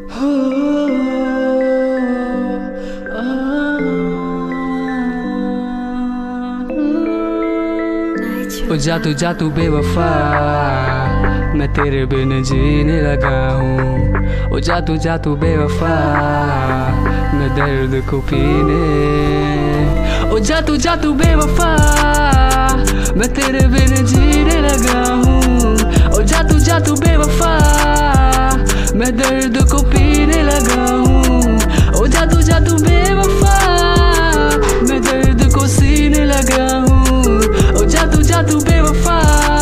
ओ जा तू बेवफा, मैं तेरे बिन जीने लगा हूँ। ओ जा तू बेवफा, मैं दर्द को पीने। ओ जा तू बेवफा, मैं तेरे बिन जीने लगा हूँ। ओ जा तू बेवफा, मैं दर्द को पीने लगा हूँ। ओ जा तू बेवफा, मैं दर्द को सीने लगा हूँ। ओ जा तू बेवफा,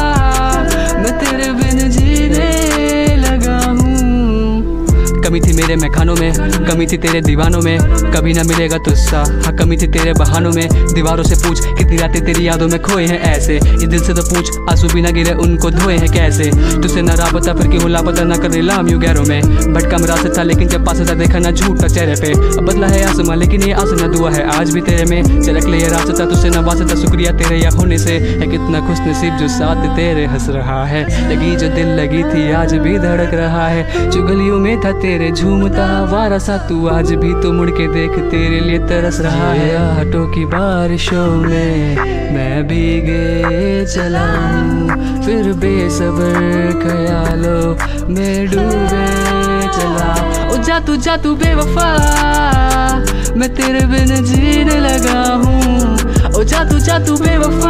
मैं तेरे बिन जीने लगा हूँ। कमी थी मेरे मैखानों में, कमी थी तेरे दीवानों में, कभी ना मिलेगा तुझसा। हाँ कमी थी तेरे बहानों में, दीवारों से पूछ कितनी रातें तेरी यादों में खोए हैं ऐसे। इस दिल से तो पूछ आंसू भी ना गिरे उनको धोए हैं कैसे। तुझसे ना राबता फिर क्यों लापता ना कर लाम यूं गैरों में। भटका मेरा था लेकिन जब पास था देखा ना झूठा चेहरे पे। अब बदला है आसमां लेकिन ये आसना दुआ है आज भी तेरे में। चलक ले ये रास्ता तुझसे ना वास्ता, शुक्रिया तेरे या होने से। है कितना खुश नसीब जो साथ तेरे हंस रहा है। लगी जो दिल लगी थी आज भी धड़क रहा है। जो गलियों में था तेरे झूमता वारा सा, तू आज भी तो मुड़ के देख तेरे लिए तरस रहा है। आहटों की बारिशों में मैं भीगे चला हूँ, फिर बेसब्र ख्यालों में डूबे चला। ओ जा तू बेवफा, मैं तेरे बिन जीने लगा हूँ। ओ जा तू बेवफा,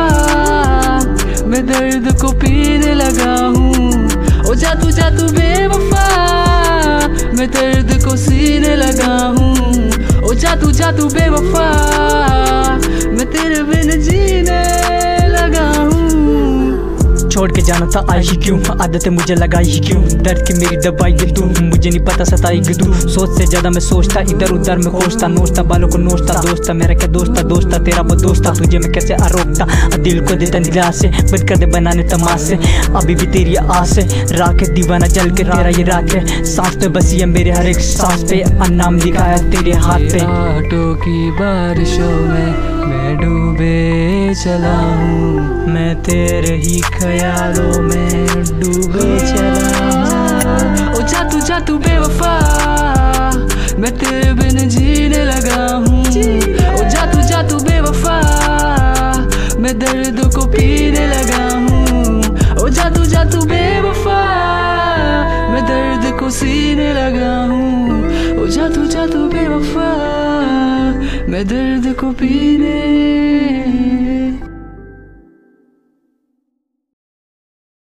मैं दर्द को पीने लगा हूँ। ओ जा तू बेवफा, मैं दर्द को सीने लगा हूँ। ओ जा तू बेवफा, मैं तेरे बिन जीने लगा हूँ। छोड़ के जाना था आई ही क्यों, आदतें मुझे लगाई ही क्यों। दर्द की मेरी दवाई ये तू, मुझे नहीं पता सताई कि तू। सोच से ज्यादा मैं सोचता, इधर उधर में खोजता, नोचता बालों को नोचता। दोस्ता मेरा क्या दोस्ता तेरा वो दोस्ता। तुझे मैं कैसे आरोपता, दिल को देता दिलासे, बंद कर दे बनाने तमाशे। अभी भी तेरी आस है, राख है दीवाना जल के तेरा ये राख है। सांस पे बसी है मेरे हर एक सांस पे, नाम लिखा है तेरे हाथ पे। आहटों की बारिशों में मैं डूबे चला हूँ, मैं तेरे ही ख्यालों में डूबे चला हूँ। ओ जा तू बेवफा, मैं तेरे बिन जीने लगा हूँ। ओ जा तू बेवफा, मैं दर्द को पीने लगा हूँ। ओ जा तू बेवफा, मैं दर्द को सीने लगा हूँ। ओ जा तू बेवफा, मैं दर्द को पीने